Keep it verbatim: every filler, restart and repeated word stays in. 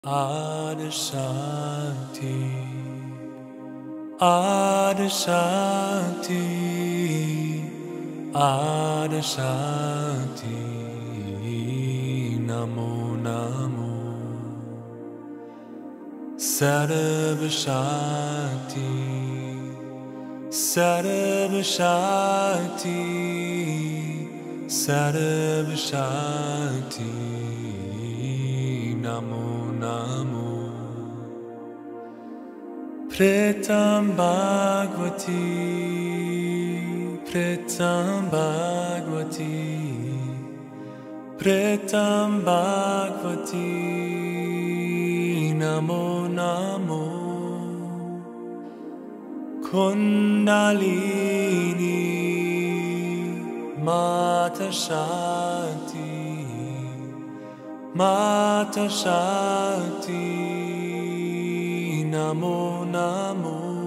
Adishanti, Adishanti, Adishanti, Namo Namo, Sarvashanti, Sarvashanti, Sarvashanti, Namo Namo. Pretam Bhagavati, Pretam Bhagavati, Pretam Bhagavati, Namo Namo. Kundalini Mata Shanti, Mata Shanti, Namo Namo.